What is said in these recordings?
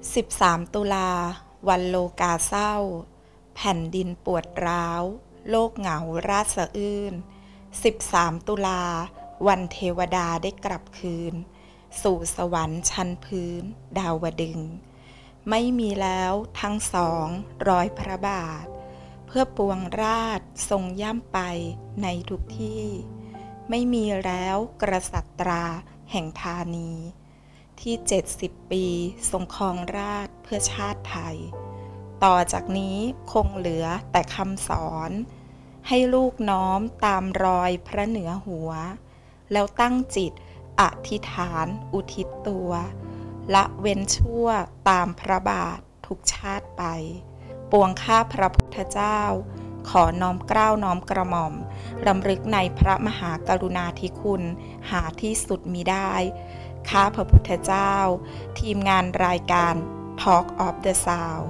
13 ตุลาวันโลกาเศร้าแผ่นดินปวดร้าวโลกเหงาราษสะอื้น13 ตุลาวันเทวดาได้กลับคืนสู่สวรรค์ชั้นพื้นดาวดึงส์ไม่มีแล้วทั้งสองรอยพระบาทเพื่อปวงราชทรงย่ำไปในทุกที่ไม่มีแล้วกษัตราแห่งธานีที่70 ปีทรงครองราชย์เพื่อชาติไทยต่อจากนี้คงเหลือแต่คำสอนให้ลูกน้อมตามรอยพระเหนือหัวแล้วตั้งจิตอธิษฐานอุทิศตัวละเว้นชั่วตามพระบาททุกชาติไปปวงข้าพระพุทธเจ้าขอน้อมเกล้าน้อมกระหม่อมรำลึกในพระมหากรุณาธิคุณหาที่สุดมิได้ข้าพระพุทธเจ้าทีมงานรายการ Talk of the Sound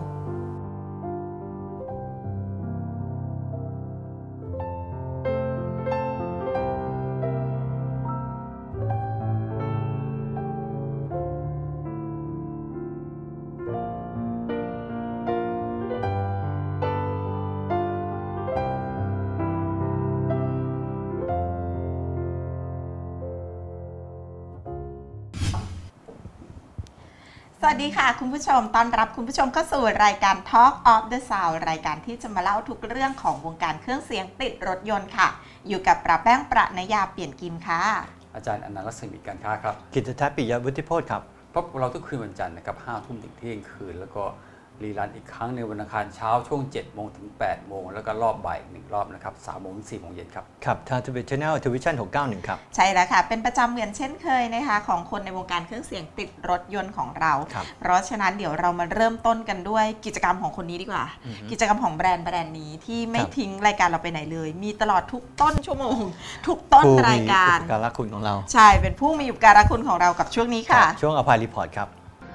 สวัสดีค่ะคุณผู้ชมต้อนรับคุณผู้ชมเข้าสู่รายการ Talk of the Sound รายการที่จะมาเล่าทุกเรื่องของวงการเครื่องเสียงติดรถยนต์ค่ะอยู่กับปราแป้งประนยาเปลี่ยนกิมค่ะอาจารย์อนันต์รัศมีการค้าครับกิตติทัศน์ปิยวุฒิโพธิ์ครับพบเราทุกคืนวันจันทร์นะครับ5 ทุ่มถึงเที่ยงคืนแล้วก็รีรันอีกครั้งในวันอังคารเช้าช่วง7 โมงถึง8 โมงแล้วก็รอบบ่าย1 รอบนะครับ3 โมงถึง4 โมงเย็นครับครับทางทวิตช anel ทวิชั่น691ครับใช่แล้วค่ะเป็นประจำเหมือนเช่นเคยนะคะของคนในวงการเครื่องเสียงติดรถยนต์ของเราเพราะฉะนั้นเดี๋ยวเรามาเริ่มต้นกันด้วยกิจกรรมของคนนี้ดีกว่ากิจกรรมของแบรนด์นี้ที่ไม่ทิ้งรายการเราไปไหนเลยมีตลอดทุกต้นชั่วโมงทุกต้นรายการผู้มีอุปการะคุณของเราใช่เป็นผู้มีอุปการะคุณของเรากับช่วงนี้ค่ะช่วงอภัยรีพอร์ตครับ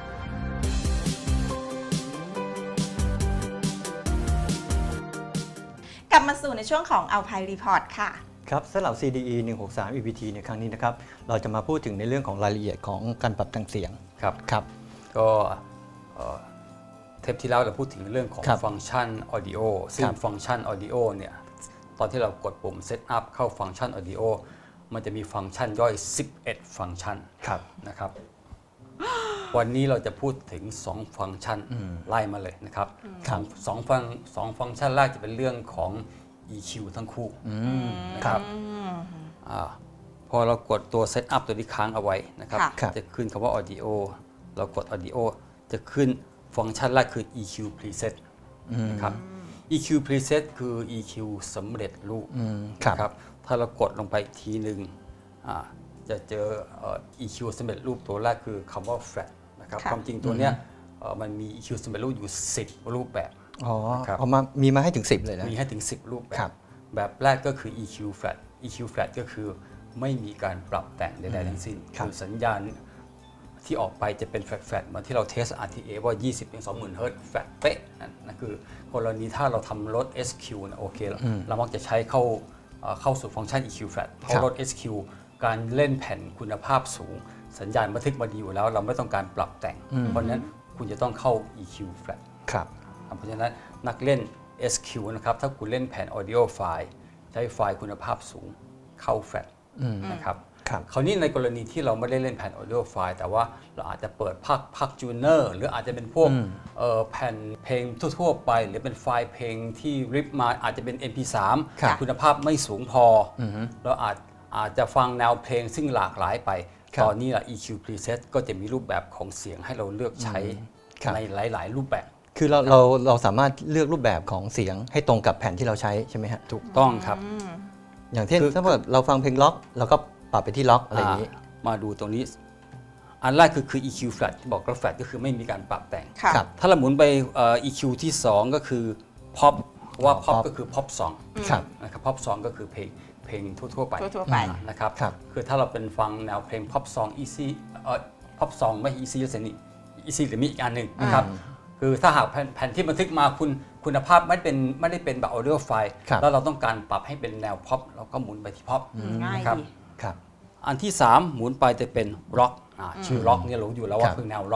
กลับมาสู่ในช่วงของเอาไพรีพอร์ตค่ะครับสำหรับ CDE 163 EPT ในครั้งนี้นะครับเราจะมาพูดถึงในเรื่องของรายละเอียดของการปรับแต่งเสียงครับก็เทปที่แล้วเราพูดถึงเรื่องของฟังก์ชัน Audio ซึ่งฟังก์ชัน Audio เนี่ยตอนที่เรากดปุ่ม Set up เข้าฟังก์ชัน Audio มันจะมีฟังก์ชันย่อย11ฟังก์ชันนะครับวันนี้เราจะพูดถึง2ฟังก์ชันไล่มาเลยนะครับสองฟังก์ชันแรกจะเป็นเรื่องของ EQ ทั้งคู่นะครับพอเรากดตัว Set up ตัวที่ค้างเอาไว้นะครับจะขึ้นคำว่า Audio เรากด Audio จะขึ้นฟังก์ชันแรกคือ EQ Preset นะครับ EQ Preset คือ EQ สำเร็จรูปนะครับถ้าเรากดลงไปอีกทีหนึ่งจะเจอ EQ สำเร็จรูปตัวแรกคือคำว่า flat นะครับความจริงตัวเนี้ยมันมี EQ สำเร็จรูปอยู่10รูปแบบเอามามีมาให้ถึง10เลยนะมีให้ถึง10รูปแบบแบบแรกก็คือ EQ flat EQ flat ก็คือไม่มีการปรับแต่งใดๆทั้งสิ้นคือสัญญาณที่ออกไปจะเป็น flat เหมือนที่เราเทส RTA ว่า 20-20,000 เฮิรตซ์ flat เป๊ะนั่นคือกรณีถ้าเราทำรถ SQ โอเคเรามักจะใช้เข้าสู่ฟังก์ชัน EQ flat เพราะรถ SQ การเล่นแผ่นคุณภาพสูงสัญญาณบันทึกมาดีอยู่แล้วเราไม่ต้องการปรับแต่งเพราะฉะนั้นคุณจะต้องเข้า EQ flat เพราะฉะนั้นนักเล่น SQ นะครับถ้าคุณเล่นแผ่น audio file ใช้ไฟล์คุณภาพสูงเข้า flat นะครับคราวนี้ในกรณีที่เราไม่ได้เล่นแผ่น audio file แต่ว่าเราอาจจะเปิดภาคจูเนอร์หรืออาจจะเป็นพวกแผ่นเพลงทั่วๆไปหรือเป็นไฟล์เพลงที่ริปมาอาจจะเป็น MP3 คุณภาพไม่สูงพอเราอาจจะฟังแนวเพลงซึ่งหลากหลายไปตอนนี้EQ Preset ก็จะมีรูปแบบของเสียงให้เราเลือกใช้ในหลายๆรูปแบบคือเราสามารถเลือกรูปแบบของเสียงให้ตรงกับแผ่นที่เราใช้ใช่ไหมฮะถูกต้องครับอย่างเช่นถ้าเราฟังเพลงล็อกเราก็ปรับไปที่ล็อกอะไรอย่างนี้มาดูตรงนี้อันแรกคือ EQ flat ที่บอกว่า flat ก็คือไม่มีการปรับแต่งถ้าเราหมุนไปEQ ที่2ก็คือ pop ว่า pop ก็คือ pop song นะครับ pop song ก็คือเพลงทั่วไปนะครับคือถ้าเราเป็นฟังแนวเพลง pop song easy pop song ไม่ easy listening easy หรือมีอีกอันหนึ่งนะครับคือถ้าหากแผ่นที่บันทึกมาคุณภาพไม่ได้เป็นแบบ audio file แล้วเราต้องการปรับให้เป็นแนว pop เราก็หมุนไปที่ pop นะครับอันที่3หมุนไปจะเป็น rock ชื่อ rock เนี่ยรู้อยู่แล้วว่าคือแนว rock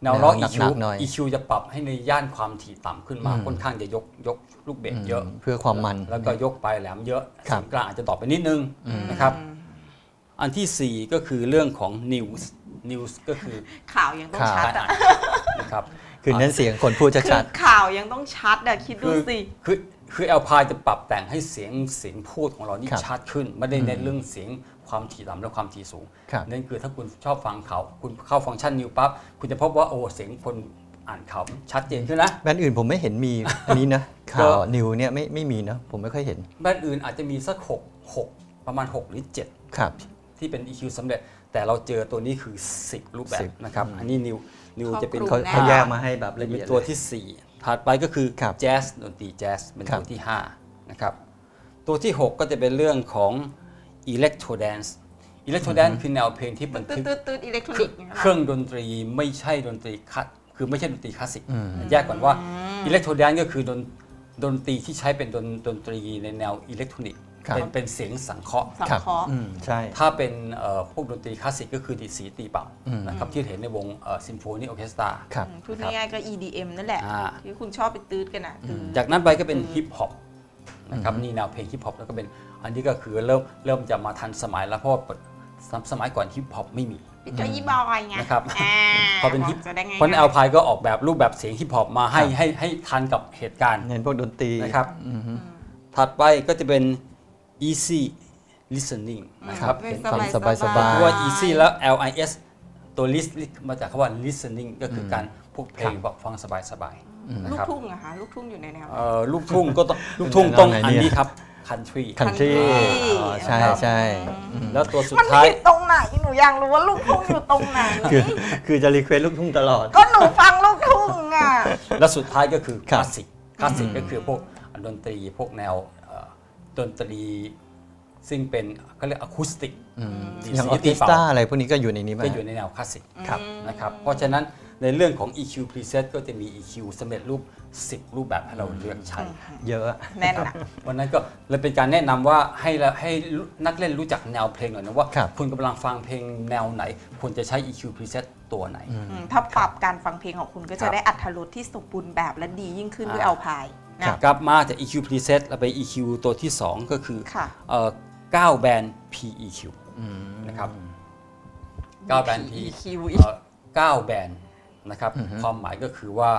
แนวร้องหนั EQ กๆหน่อย EQ จะปรับให้ในย่านความถี่ต่ำขึ้นมาค่อนข้างจะยกลูกเบสเยอะเพื่อความมันแล้วก็ยกปลายแหลมเยอะครับเสียงกลางอาจจะดรอปไปนิดนึงนะครับอันที่ 4 ก็คือเรื่องของ news ก็คือข่าวยังต้องชัดอ่ะนะครับคือเน้นเสียงคนพูดคืชัอดข่าวยังต้องชัดอ่ะคิดดูสิคือแอลพายจะปรับแต่งให้เสียงพูดของเรานี่ครับชัดขึ้นไม่ได้เน้นเรื่องเสียงความถี่ต่ำและความถี่สูงครับนั่นคือถ้าคุณชอบฟังข่าวคุณเข้าฟังก์ชันนิวปั๊บคุณจะพบว่าโอ้เสียงคนอ่านข่าวชัดเจนขึ้นนะแบรนด์อื่นผมไม่เห็นมี อันนี้นะข่าวนิวเนี่ยไม่มีนะผมไม่ค่อยเห็นแบรนด์อื่นอาจจะมีสัก6ประมาณ 6 หรือ 7 ครับที่เป็น EQ สำเร็จ แต่เราเจอตัวนี้คือ 10 รูปแบบ 10 นะครับ อันนี้นิวจะเป็นครอบคลุมเขาแยกมาให้แบบละเป็เอียนดตัวเลยที่ 4 ถัดไปก็คือครับแจ๊สดนตรีแจ๊สเป็นครับตัวที่ 5 นะครับ ตัวที่ 6 ก็จะเป็นเรื่องของอิเล็กโทรแดนซ์อิเล็กโทรแดนซ์คือแนวเพลงที่บันทึกตืดอิเล็กทรอนิกส์เครื่องดนตรีไม่ใช่ดนตรีคือไม่ใช่ดนตรีคลาสสิกแยกก่อนว่าอิเล็กโทรแดนซ์ก็คือดนตรีที่ใช้เป็นดนตรีในแนวอิเล็กทรอนิกส์ครับเป็นเสียงสังเคราะห์สังครับเคราะห์ใช่ถ้าเป็นพวกดนตรีคลาสสิกก็คือดีดสีตีเป่านะครับที่เห็นในวงซิมโฟนีออเคสตราครับพูดง่ายๆก็ EDM นั่นแหละอ่าที่คุณชอบไปตืดกันอ่ะตืดจากนั้นไปก็เป็นฮิปฮอปนะครับนี่แนวเพลงฮิปฮอปแล้วก็เป็นอันนี้ก็คือเริ่มจะมาทันสมัยแล้วเพราะว่าสมัยก่อนฮิปฮอปไม่มีเป็นจอยยี่บอยไงนะครับอ่าพอเป็นฮิปจะได้ไงเพราะแอลพายก็ออกแบบรูปแบบเสียงฮิปฮอปมาให้ทันกับเหตุการณ์เน้นพวกดนตรีนะครับถัดไปก็จะเป็น easy listening นะครับเป็นฟังสบายสบายๆเพราะว่า easy แล้ว lis ตัว list มาจากคำว่า listening ก็คือการพวกเพลงแบบฟังสบายๆนะลูกครับทุ่งอะคะลูกทุ่งอยู่ในแนวไหนลูกทุ่งก็ต้องลูกทุ่งต้องแนวไหนอันเนี่ยนี้ครับ country คันทรี country ใช่ใช่แล้วตัวสุดมันท้ายผิดตรงไหนหนูอยากรู้ว่าลูกทุ่งอยู่ตรงไหนคือจะรีเควสลูกทุ่งตลอดก็หนูฟังลูกทุ่งอ่ะแล้วสุดท้ายก็คือคครับลาสสิกคลาสสิกก็คือพวกดนตรีพวกแนวดนตรีซึ่งเป็นเขาเรียกอะคูสติกอย่างออร์เคสตราอะไรพวกนี้ก็อยู่ในนี้ไหมก็อยู่ในแนวคลาสสิกครับนะครับเพราะฉะนั้นในเรื่องของ EQ preset ก็จะมี EQ สำเร็จรูป 10 รูปแบบให้เราเลือกใช้เยอะแน่นอะวันนั้นก็เลยเป็นการแนะนำว่าให้นักเล่นรู้จักแนวเพลงหน่อยนะว่าครับคุณกำลังฟังเพลงแนวไหนควรจะใช้ EQ preset ตัวไหนถ้าปรับการฟังเพลงของคุณก็ครัจะบได้อรรถรสที่สมบูรณ์แบบและดียิ่งขึ้นด้วยเอาพายนะครับกลับมาจาก EQ preset แล้วไป EQ ตัวที่ 2 ก็คือค่ะ 9แบนด์ PEQ นะครับ9แบนด์ PEQ 9แบนด์นะครับความหมายก็คือว่า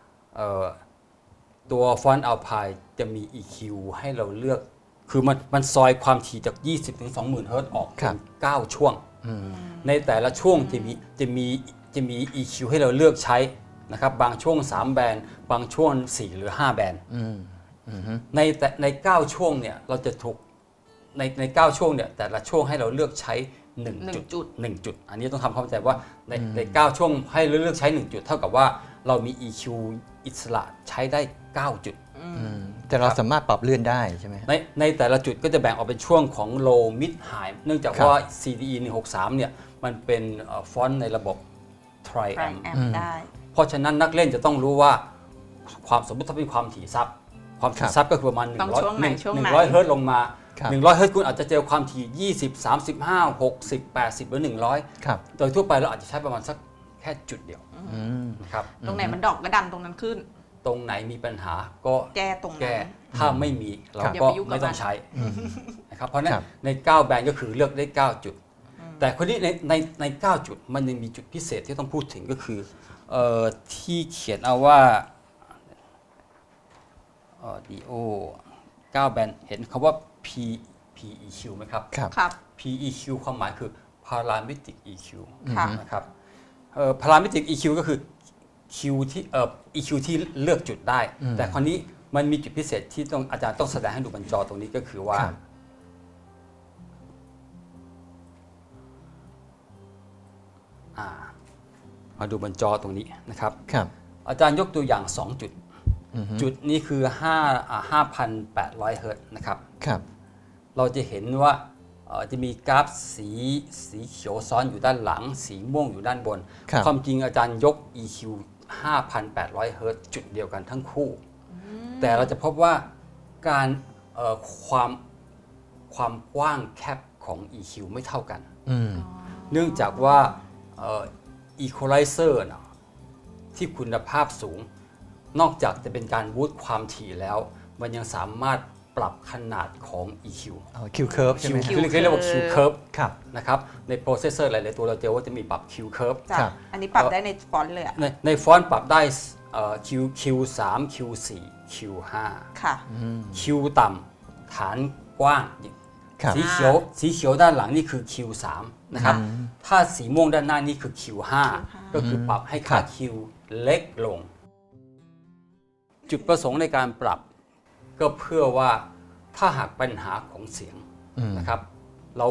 ตัวฟอนต์อัลพายจะมี EQ ให้เราเลือก คือมันซอยความถี่จาก 20 ถึง 20,000 เฮิรตซ์ออกครัเป็บน 9 ช่วง ในแต่ละช่วงจะมี EQ ให้เราเลือกใช้นะครับบางช่วง 3 แบนด์บางช่วง 4 หรือ 5 แบนด์ใน 9 ช่วงเนี่ยเราจะถูกใน 9 ช่วงเนี่ยแต่ละช่วงให้เราเลือกใช้ 1 จุด 1 จุด อันนี้ต้องทำความเข้าใจว่าใน 9 ช่วงให้เราเลือกใช้ 1 จุด เท่ากับว่าเรามี EQ อิสระใช้ได้ 9 จุดแต่เราสามารถปรับเลื่อนได้ใช่ไหมในแต่ละจุดก็จะแบ่งออกเป็นช่วงของ low mid high เนื่องจากว่า CDE 163เนี่ยมันเป็นฟอนต์ในระบบ triamp แอมได้เพราะฉะนั้นนักเล่นจะต้องรู้ว่าความสมมติถ้าเป็นความถี่ซับความถี่ซับก็คือประมาณต้องช่วงไหนช่วงไหน 100 เฮิรตซ์ลงมาครับ 100 เฮิรตซ์คุณอาจจะเจอความถี่ 20 35 60 80 หรือ 100 ครับโดยทั่วไปเราอาจจะใช้ประมาณสักแค่จุดเดียวนะครับตรงไหนมันดอกก็ดันตรงนั้นขึ้นตรงไหนมีปัญหาก็แก้ตรงนั้แก้นถ้าไม่มีเราอย่าก็ไปยุ่งกับไม่ต้องมันใช้นะครับเพราะฉะนั้นครับใน 9 แบรนด์ก็คือเลือกได้ 9 จุด แต่คนนี้ใน 9 จุดมันยังมีจุดพิเศษที่ต้องพูดถึงก็คือที่เขียนเอาว่าDO 9 แบรนด์เห็นคำว่า PEQ ไหมครับครับครับ PEQ ความหมายคือ Parametric EQ ค่ะนะครับParametric EQ ก็คือ Q ที่EQ ที่เลือกจุดได้ แต่คราวนี้มันมีจุดพิเศษที่ต้องอาจารย์ต้องแสดงให้ดูบนจอตรงนี้ก็คือว่าครับมาดูบนจอตรงนี้นะครับครับอาจารย์ยกตัวอย่าง 2 จุด จุดนี้คือ 5,800 เฮิรตซ์นะครับครับเราจะเห็นว่าจะมีกราฟสีเขียวซ้อนอยู่ด้านหลัง สีม่วงอยู่ด้านบนครับความจริงอาจารย์ยก EQ 5,800 เฮิรตซ์จุดเดียวกันทั้งคู่ แต่เราจะพบว่าการความกว้างแคบของ EQ ไม่เท่ากัน เนื่องจากว่าEqualizer นะที่คุณภาพสูง นอกจากจะเป็นการบูสต์ความถี่แล้ว มันยังสามารถปรับขนาดของ EQ Q curve ใช่ไหม Q เรียกว่า Q curve ครับนะครับในโปรเซสเซอร์หลายๆตัวเราเจอว่าจะมีปรับ Q curve จ้ะครับอันนี้ปรับได้ในฟอนต์เลยอะในฟอนต์ปรับได้Q3 Q4 Q5 ค่ะ Q ต่ำฐานกว้างครับสีเขียวด้านหลังนี่คือ Q3 นะครับถ้าสีม่วงด้านหน้านี่คือ Q5 ก็คือปรับให้ค่า Q เล็กลง จุดประสงค์ในการปรับก็เพื่อว่าถ้าหากปัญหาของเสียงนะครับเรา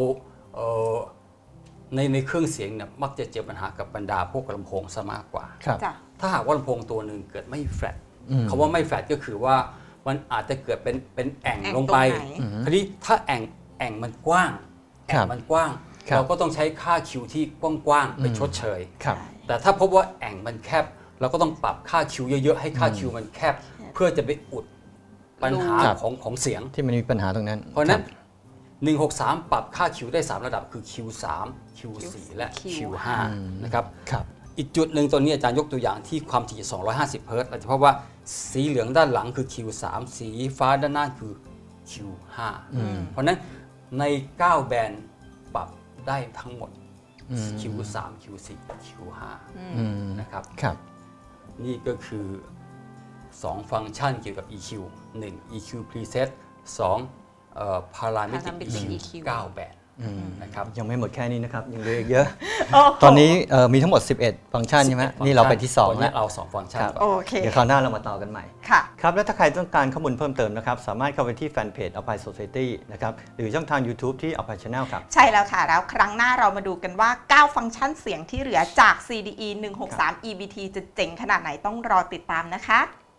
ในเครื่องเสียงเนี่ยมักจะเจอปัญหากับบรรดาพวกลำโพงซะมากกว่าครับจ้ะถ้าหากว่าลำโพงตัวหนึ่งเกิดไม่แฟลตคำว่าไม่แฟลตก็คือว่ามันอาจจะเกิดเป็นแอ่งลงไปแอ่งตรงไหนคราวนี้ถ้าแอ่งมันกว้างแอ่งมันกว้างครับเราก็ต้องใช้ค่าคิวที่กว้างๆไปชดเชยครับแต่ถ้าพบว่าแอ่งมันแคบเราก็ต้องปรับค่าคิวเยอะๆให้ค่าคิวมันแคบ เพื่อจะไปอุดปัญหาครับของเสียงที่มันมีปัญหาตรงนั้นเพราะฉะนั้นคบ 163 ปรับค่าคิวได้ 3 ระดับคือ Q3 Q4 และ Q5 นะครับครับอีกจุดหนึ่งตัวนี้อาจารย์ยกตัวอย่างที่ความถี่ 250 เฮิรตซ์เราจะพบว่าสีเหลืองด้านหลังคือ Q3 สีฟ้าด้านหน้าคือ Q5 เพราะฉะนั้นใน 9 แบนด์ปรับได้ทั้งหมด Q3 Q4 Q5 นะครับครับนี่ก็คือ 2 ฟังก์ชันเกี่ยวกับ EQ 1 EQ preset 2 parametric Parametric EQ EQ 9 แบนด์นะครับยังไม่หมดแค่นี้นะครับ ยังเหลืออีกเยอะโอ้โหตอนนี้มีทั้งหมด 11 ฟังก์ชันใช่ไหม 11 นี่เราไปที่ตอน 2 นี้แล้วเอา 2 ฟังก์ชันครับก่อนโอเคเดี๋ยวคราวหน้าเรามาต่อกันใหม่ค่ะครับ และถ้าใครต้องการข้อมูลเพิ่มเติมนะครับ สามารถเข้าไปที่แฟนเพจ Alpine Society นะครับ หรือช่องทาง YouTube ที่ Alpine Channel ครับใช่แล้วค่ะ แล้วครั้งหน้าเรามาดูกันว่า 9 ฟังก์ชันเสียงที่เหลือจาก CDE 163 EBT จะเจ๋งขนาดไหนต้องรอติดตามนะคะ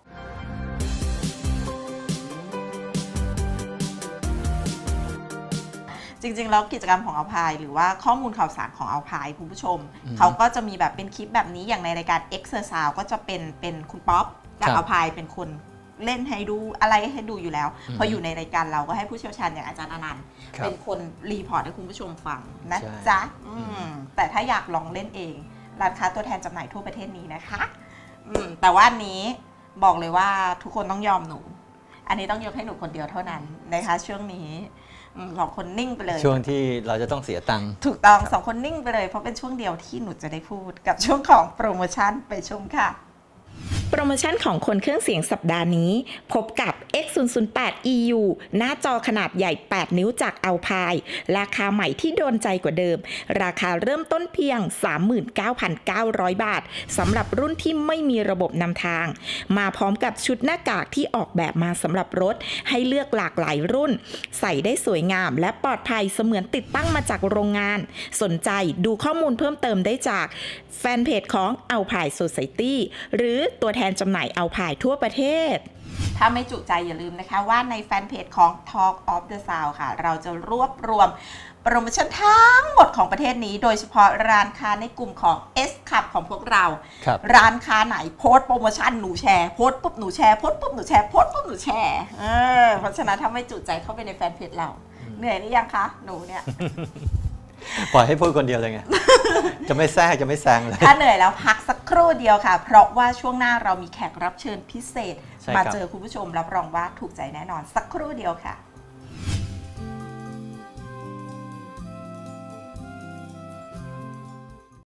จริงๆแล้วกิจกรรมของอัลพายหรือว่าข้อมูลข่าวสารของอัลพายคุณผู้ชม เขาก็จะมีแบบเป็นคลิปแบบนี้อย่างในรายการ Exercise ก็จะเป็นคุณป๊อปจากครับอัลพายเป็นคนเล่นให้ดูอะไรให้ดูอยู่แล้ว พออยู่ในรายการเราก็ให้ผู้เชี่ยวชาญอย่างอาจารย์อนันต์ครับเป็นคนรีพอร์ตให้คุณผู้ชมฟังนะใช่จ๊ะแต่ถ้าอยากลองเล่นเองร้านค้าตัวแทนจำหน่ายทั่วประเทศนี้นะคะแต่ว่าอันนี้บอกเลยว่าทุกคนต้องยอมหนู อันนี้ต้องยกให้หนูคนเดียวเท่านั้นนะคะช่วงนี้สองคนนิ่งไปเลยช่วงที่เราจะต้องเสียตังค์ถูกต้องสองคนนิ่งไปเลยเพราะเป็นช่วงเดียวที่หนูจะได้พูดกับช่วงของโปรโมชั่นไปชมค่ะโปรโมชั่นของคนเครื่องเสียงสัปดาห์นี้ พบกับ X008 EU หน้าจอขนาดใหญ่ 8 นิ้วจาก Alpine ราคาใหม่ที่โดนใจกว่าเดิม ราคาเริ่มต้นเพียง 39,900 บาทสำหรับรุ่นที่ไม่มีระบบนำทาง มาพร้อมกับชุดหน้ากากที่ออกแบบมาสำหรับรถ ให้เลือกหลากหลายรุ่น ใส่ได้สวยงามและปลอดภัยเสมือนติดตั้งมาจากโรงงาน สนใจดูข้อมูลเพิ่มเติมได้จากแฟนเพจของ Alpine Society หรือตัวแทนจำหน่าย Alpine ทั่วประเทศถ้าไม่จุใจอย่าลืมนะคะว่าในแฟนเพจของ Talk of the Sound ค่ะ เราจะรวบรวมโปรโมชั่นทั้งหมดของประเทศนี้ โดยเฉพาะร้านค้าในกลุ่มของ S Club ของพวกเราครับร้านค้าไหนโพสต์โปรโมชั่นหนูแชร์โพสต์ปุ๊บหนูแชร์โพสต์ปุ๊บหนูแชร์โพสต์ปุ๊บหนูแชร์เพราะฉะนั้นถ้าไม่จุใจเข้าไปในแฟนเพจเราเหนื่อยหรือยังคะหนูเนี่ยปล่อยให้พูดคนเดียวเลยไง จะไม่แทรกจะไม่แซงเลยถ้าเหนื่อยแล้วพักสักครู่เดียวค่ะ เพราะว่าช่วงหน้าเรามีแขกรับเชิญพิเศษใช่ครับมาเจอคุณผู้ชมรับรองว่าถูกใจแน่นอนสักครู่เดียวค่ะ